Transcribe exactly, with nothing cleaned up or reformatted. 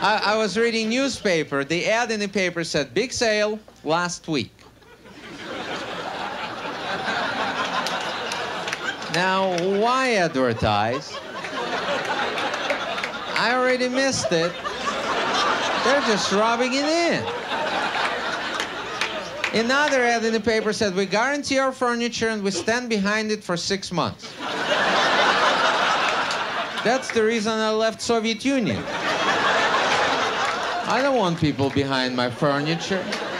I, I was reading newspaper. The ad in the paper said, big sale last week. Now, why advertise? I already missed it. They're just rubbing it in. Another ad in the paper said, we guarantee our furniture and we stand behind it for six months. That's the reason I left Soviet Union. I don't want people behind my furniture.